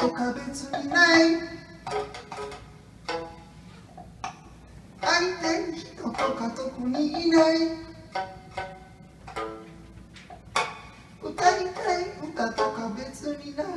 とか別にない、会いたい人とか特にいない、歌いたい歌とか別にない。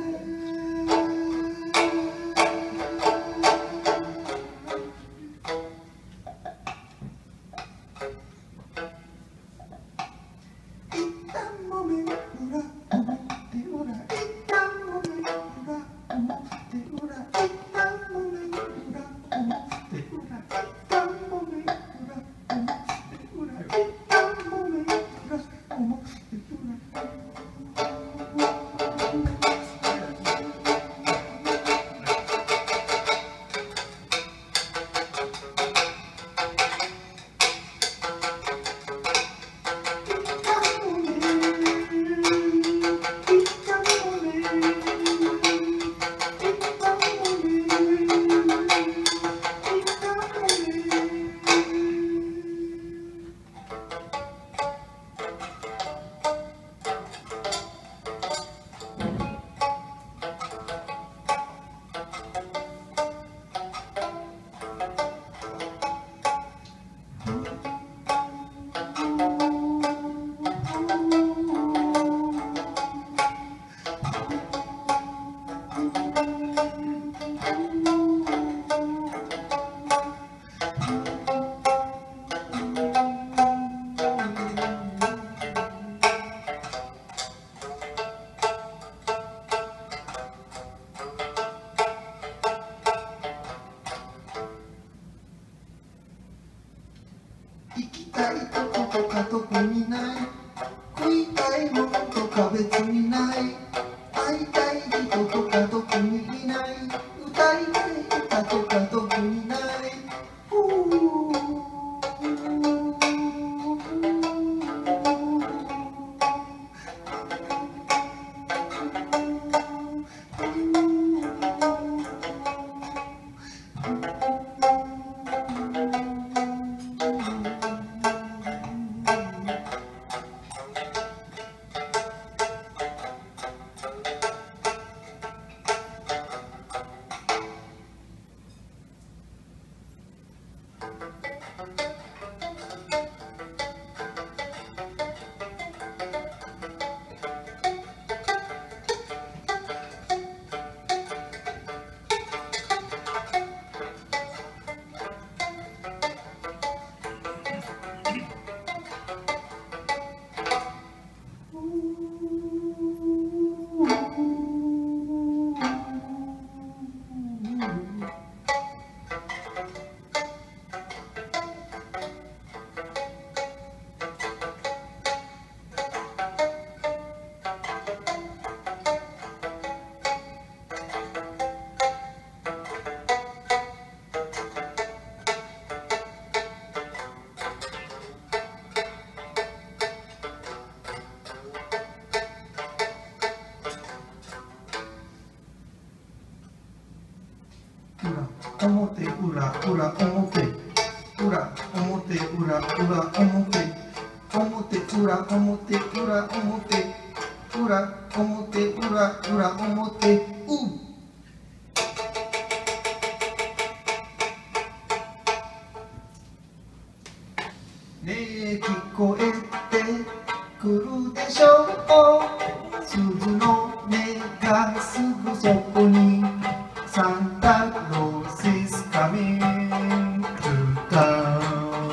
行きたいとことか特にない、食いたいものとか別にない、会いたい人とか特にいない、歌いたい歌とか特にない。裏表裏裏表裏表裏裏表表裏表裏表裏表裏裏表ねえ聞こえてくるでしょう、鈴の音がすぐそこに、サンタクロース is coming to town。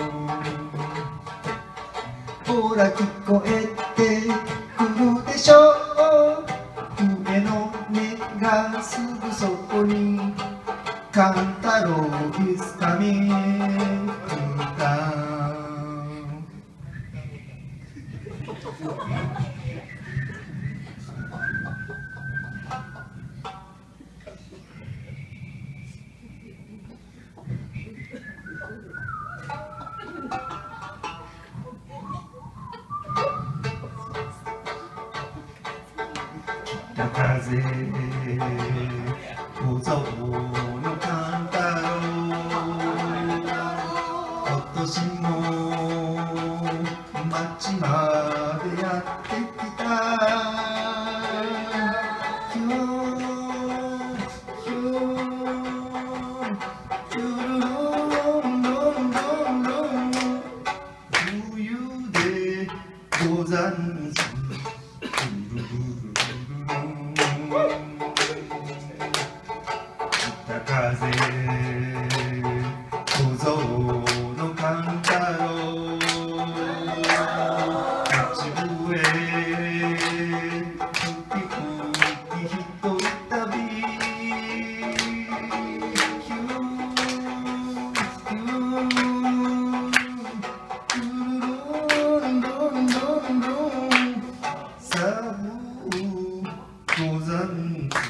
ほら聞こえてくるでしょう、上の音がすぐそこに、カンタロウ is coming to town。風小僧のカンタロウ、今年も町までやってきた。今日山寺北風小僧の勘太郎口笛吹き吹き一人旅ヒューヒュールルンドンドンドンさあ登山中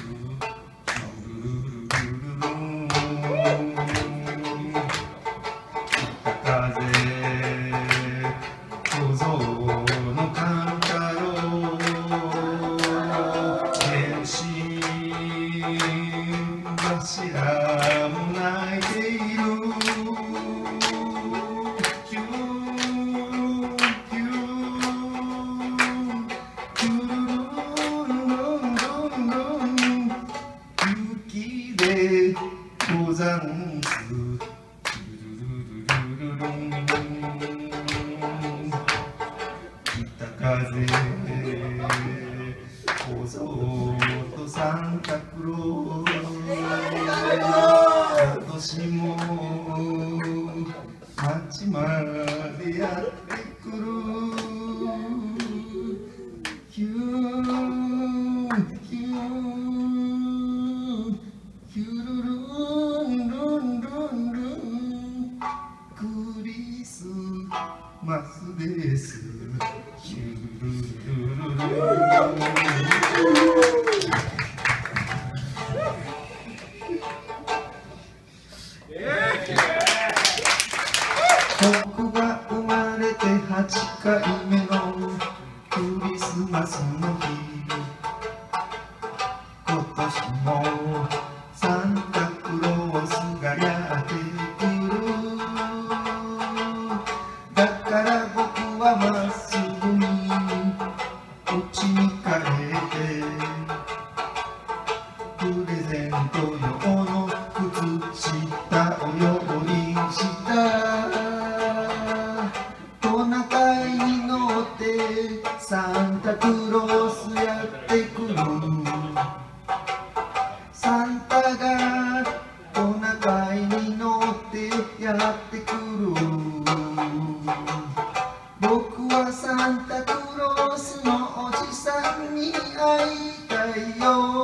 風小僧の勘太郎天使柱も泣いているヒューヒューヒュルルンドンドンドン雪で登山す北風小僧とサンタクロー今年も町までやってくるヒューヒューヒュルルンルンルンルンクリスマスですヒュルルルル僕が生まれて8回目のクリスマスの日今年もサンタクロースがやってくるだから僕はまっすぐに家に帰ってプレゼント用の靴下を用意したトナカイに乗ってサンタクロースやってくるサンタがトナカイに乗ってやってくる僕はサンタクロースのおじさんに会いたいよ